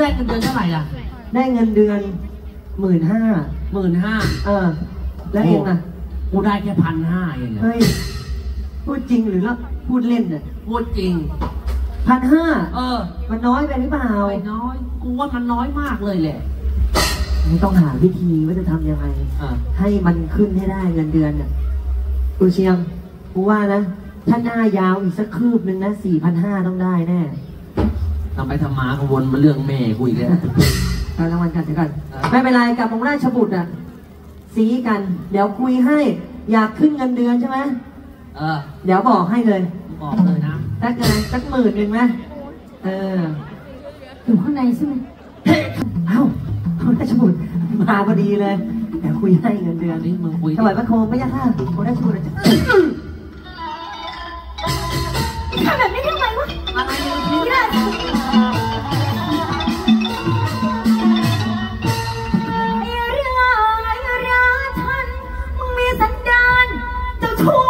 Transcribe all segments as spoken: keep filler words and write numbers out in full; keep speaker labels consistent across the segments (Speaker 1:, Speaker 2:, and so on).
Speaker 1: เงินเดือนเท่าไหร่ล่ะ
Speaker 2: ได้เงินเดือนหมื่นห้า
Speaker 1: หมื่นห้า
Speaker 2: เออแล้วเองอ่ะ
Speaker 1: กูได้แค่พันห้าเอง
Speaker 2: เฮ้ยพูดจริงหรือพูดเล่นเนี่ย
Speaker 1: พูดจริง
Speaker 2: พันห้า
Speaker 1: เออ
Speaker 2: มันน้อยไปหรือเปล่า
Speaker 1: ไม่น้อยกูว่ามันน้อยมากเลยแหละ
Speaker 2: ไม่ต้องหาวิธีว่าจะทำยังไงให้มันขึ้นให้ได้เงินเดือนเนี่ยกูเชียงกูว่านะถ้าหน้ายาวอีกสักคืบนึงนะสี่พันห้าต้องได้แน่
Speaker 1: ทำไปทำมาก็วนมาเรื่องแม่กูอีกแล้ว
Speaker 2: เอารางวัลกันเดี๋ยวกันไม่เป็นไรกับองค์ราชบุตรอ่ะสีกันเดี๋ยวคุยให้อยากขึ้นเงินเดือนใช่ไหม
Speaker 1: เออ
Speaker 2: เดี๋ยวบอกให้เลย
Speaker 1: บอกเลยนะ
Speaker 2: สักเงินสักหมื่นหนึ่งไหมเออ
Speaker 3: อยู่ข้างในใช่ไหม
Speaker 2: เอ้าองค์ราชบุตรมาพอดีเลยเดี๋ยวคุยให้เงินเดือน
Speaker 1: นี้มึงคุย
Speaker 2: ถวายพระโคมไม่ยากค่ะองค์ราชบุตรจะ
Speaker 3: ทำแบบนี้ทำไมวะ
Speaker 1: อะไร
Speaker 3: ไม่ได้สันดานเจ้าชู้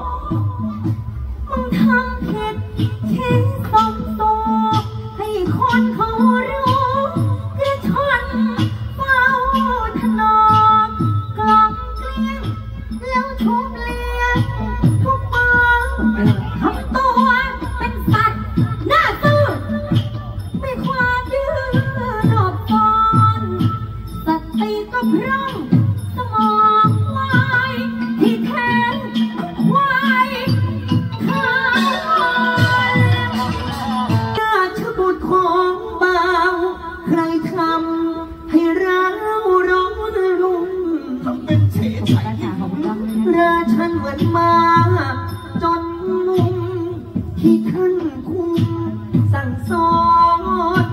Speaker 3: มึงทำผิดคิดสมโตให้คนเขารู้กระชอนเฝ้าถนอมกล่อมเกลี้ยงแล้วชุบเลี้ยงทุกมือทำตัวเป็นสัตว์หน้าซื่อไม่ความดื้อหลบซ่อนสติก็พร่องสมองที่แทนควายข้าวราชบุตรของบ่าวใครทำให้เราร้องรุ่มทำเป็นเฉยชายราชันเหมือนมาจนมุมที่ท่านคุมสั่งสอน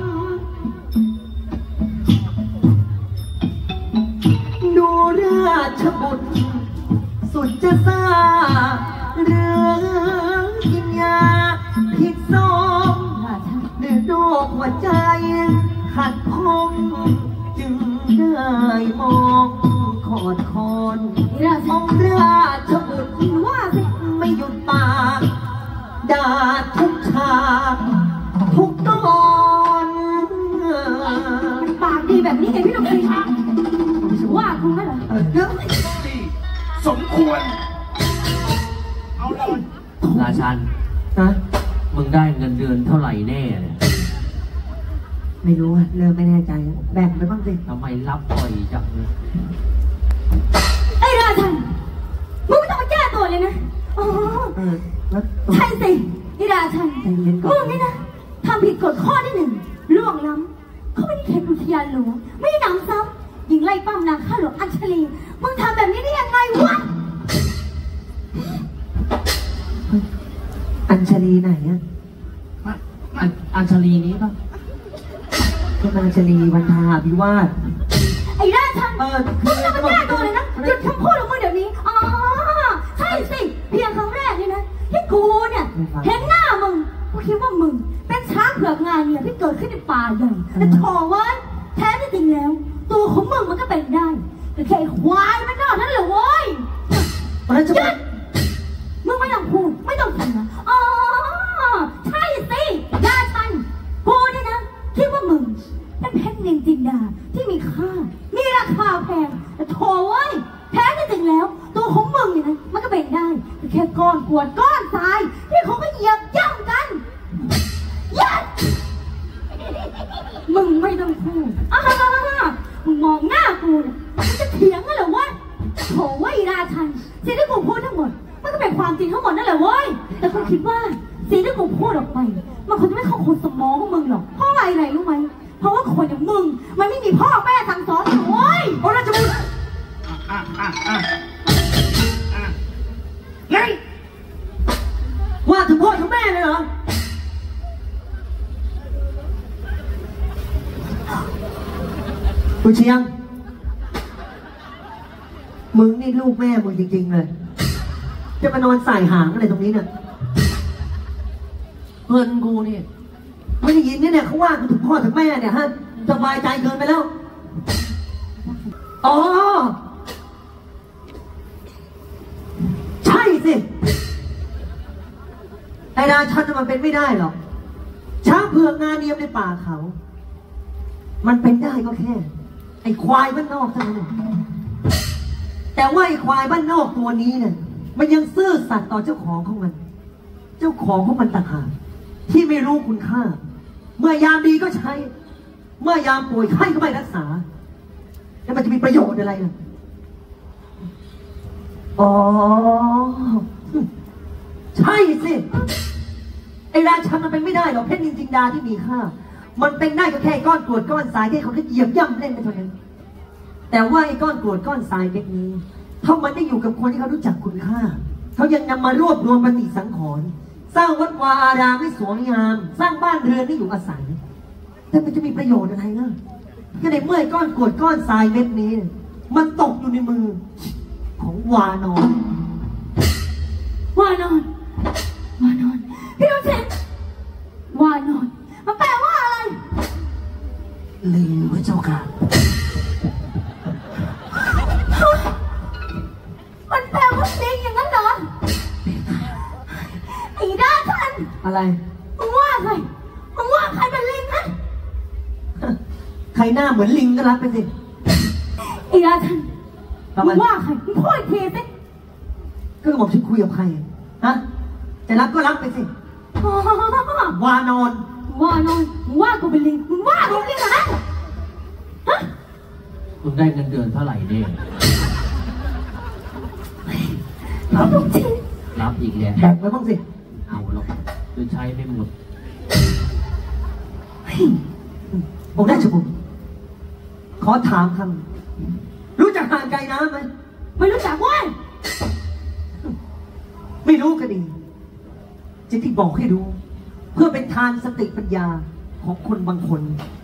Speaker 3: ดูราชบุตรสุดจะซาเรื่องกินยาผิดสมเดือดโรคหัวใจขัดคงจึงได้มองขอดคอนองราชบุตรว่าไม่หยุดปากด่าทุกฉากทุกตอนปากดีแบบนี้ไงพี่หนุ่มสิว่าคุณไหมเหรอเรื่อง
Speaker 4: สมควรเอาเลย
Speaker 1: ราชัน
Speaker 2: นะ
Speaker 1: มึงได้เงินเดือนเท่าไหร่แน่เนี่ย
Speaker 2: ไม่รู้อะเริ่มไม่แน่ใจแบ่งไปบ้างสิ
Speaker 1: ทำไมรับปล่อยจังเลย
Speaker 3: ไอ้ราชันมึงไม่ต้องมาแก้ตัวเลยนะอ๋อใช่สิไอ้ราชันมึงนี่นะทำผิดกฎข้อที่หนึ่งล่วงล้ำเขาไม่ได้เขตอุทยานหลวงไม่ได้หนำซ้ำยิงไล่ปั้มนางข้าหลวงอัญชลีมึงทำแบบนี้ได้ยังไงวะ
Speaker 2: อัญชลีไหนอะ
Speaker 1: อัญชลีนี้ป่ะ
Speaker 2: ก็อัญชลีวันทาพิวาส
Speaker 3: ไอ้ราชันมึงจะมาแก้ตัวเลยนะหยุดคำพูดของมึงเดี๋ยวนี้อ๋อใช่สิเพียงครั้งแรกนี่นะที่กูเนี่ยเห็นหน้ามึงกูคิดว่ามึงเป็นช้างเผือกงานเนี่ยที่เกิดขึ้นในป่าใหญ่แต่ทอไว้แท้ที่จริงแล้วตัวของมึงมันก็เป็นได้แต่แค่ควายมันนอกนั้นเหรอเว้ยหยุดมึงไม่ต้องพูดไม่ต้องพูดนะอ๋อใช่สิราชันกูเนี่ยนะคิดว่ามึงเป็นเพชรนินจินดาที่มีค่ามีราคาแพงแต่โถ่เว้ยแท้ที่จริงแล้วตัวของมึงเนี่ยนะมันก็เป็นได้แต่แค่ก้อนกวดก้อนทรายที่เขาก็เหยียบย่ำกันยัดมึงไม่ต้องพูดอ้ามึงมองหน้ากูเนี่ยมันจะเถียงกันเหรอวะโถ่ว่าอีราชันสิ่งที่กูพูดทั้งหมดมันก็เป็นความจริงทั้งหมดนั่นแหละเว้ยแต่กูคิดว่าสิ่งที่กูพูดออกไปมันคงจะไม่เข้าคนสมองของมึงหรอกเพราะอะไรไหนรู้ไหมเพราะว่าคนอย่างมึงมันไม่มีพ่อแม่สั่งสอนหรอกเว้ยโอ้ราชบุตร
Speaker 4: อ่ะอ่ะอ่ะอ่ะงั้น
Speaker 2: ว่าถึงพ่อถึงแม่เลยเหรอกูเชียงมึงนี่ลูกแม่มึงจริงๆเลยจะมานอนใส่หางอะไรตรงนี้เนี่ย
Speaker 1: เพื่อนกูนี่
Speaker 2: ไม่ได้ยินเนี่ยเขาว่ากูถึงพ่อถึงแม่เนี่ยฮะสบายใจเกินไปแล้วอ๋อใช่สิไอ้ราชันมันเป็นไม่ได้หรอกช้างเผือกงานเนียมในป่าเขามันเป็นได้ก็แค่ ไอ้ควายบ้านนอกเท่านั้นแต่ว่าไอ้ควายบ้านนอกตัวนี้เนี่ยมันยังซื่อสัตย์ต่อเจ้าของของมัน เจ้าของของมันต่างหากที่ไม่รู้คุณค่า เมื่อยามดีก็ใช้ เมื่อยามป่วยไข้ก็ไม่รักษาแล้วมันจะมีประโยชน์อะไรล่ะอ๋อใช่สิไอ้ราชันมันเป็นไม่ได้หรอกเพชรนินจินดาที่มีค่ามันเป็นได้ก็แค่ก้อนกรวดก้อนทรายที่เขาแค่เหยียบย่ำเล่นไปเท่านั้นแต่ว่าไอ้ก้อนกรวดก้อนทรายเล็กนี้ถ้ามันได้อยู่กับคนที่เขารู้จักคุณค่าเขายังนำมารวบรวมปฏิสังขรณ์สร้างวัดวาอารามให้สวยงามสร้างบ้านเรือนให้อยู่อาศัยแต่มันจะมีประโยชน์อะไรล่ะก็ในเมื่อก้อนกรวดก้อนทรายเม็ดนี้มันตกอยู่ในมือของวานอน
Speaker 3: วานอนวานอนพี่น้องเชนวานอนมันแปลว่าอะไร
Speaker 2: ลิงพระเจ้าค่ะ
Speaker 3: มันแปลว่าลิงอย่างนั้นเหรอไอ้ด้าทัน
Speaker 2: อะไร
Speaker 3: มึงว่าใครมึงว่าใครเป็นลิงนะ
Speaker 2: ใครหน้าเหมือนลิงก็รับไปสิ
Speaker 3: ไอ้ด้าทันมึงว่าใครมึงพูดอีกทีสิ
Speaker 2: ก็บอกฉันคุยกับใครฮะจะรับก็รับไปสิวานอน
Speaker 3: วานอนมึงว่ากูเป็นลิงมึงว่ากูเป็นลิงเหรอฮะ
Speaker 1: คุณได้เงินเดือนเท่าไหร่เนี่ย
Speaker 3: รับจริง
Speaker 1: รับอีกแล้ว
Speaker 2: แบ่งไว้บ้างสิ
Speaker 1: เอาหรอกจะใช้ไม่หมด
Speaker 2: ผมได้ชมขอถามคำรู้จักห่างไกลน้ำไหม
Speaker 3: ไม่รู้จักว่า
Speaker 2: ไม่รู้ก็ดีจะที่บอกให้รู้เพื่อเป็นทานสติปัญญาของคนบางคน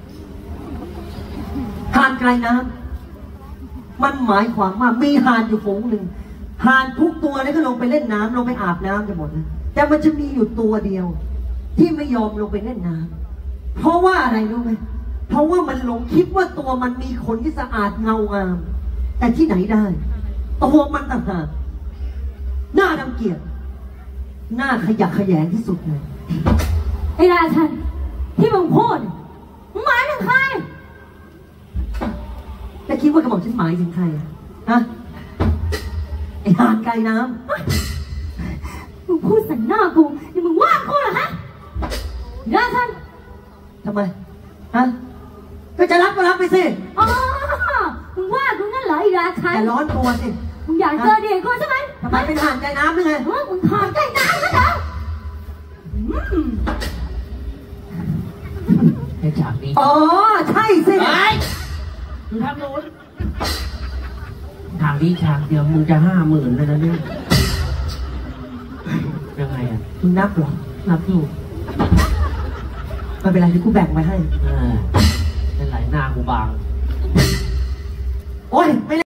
Speaker 2: ทานไกลน้ำมันหมายความว่ามีห่านอยู่ฝูงหนึ่งห่านทุกตัวนี่ก็ลงไปเล่นน้ำลงไปอาบน้ำกันหมดนะแต่มันจะมีอยู่ตัวเดียวที่ไม่ยอมลงไปเล่นน้ำเพราะว่าอะไรรู้ไหมเพราะว่ามันหลงคิดว่าตัวมันมีขนที่สะอาดเงางามแต่ที่ไหนได้ตัวมันต่างหากหน้ารังเกียจหน้าขยะแขยงที่สุดเลย
Speaker 3: ไอ้ราชันที่มึงพูดมึงหมายถึงใคร
Speaker 2: แต่คิดว่ากระบอกฉันหมายถึงใครฮะไอ้ห่านไกลน้
Speaker 3: ำมึงพูดใส่หน้ากูนี่มึงว่ากูเหรอฮะราชัน
Speaker 2: ทำไมฮะก็จะรับก็รับไปสิ
Speaker 3: อ๋อมึงว่ากูงั้นเหรอไอ้ราชัน
Speaker 2: อย่าร้อนตัวสิ
Speaker 3: มึงอยากเจอเด็กกูใช่ไหม
Speaker 2: ทำไมเป็นห่านไกลน้ำหรือไง
Speaker 3: มึงห่านไกลน้ำนะเหรอ
Speaker 1: ในฉากนี้
Speaker 2: อ๋อใช่สิ
Speaker 1: ไปดูทางโน้นทางนี้ฉากเดียวมึงจะห้าหมื่นเลยนะเนี่ยยังไงอ่ะ
Speaker 2: มึงนับหรอ
Speaker 1: นับอยู่
Speaker 2: ไม่เป็นไรที่กูแบ่งไว้ให้
Speaker 1: เป็นไรหน้ากูบาง
Speaker 2: โอ้ยไม่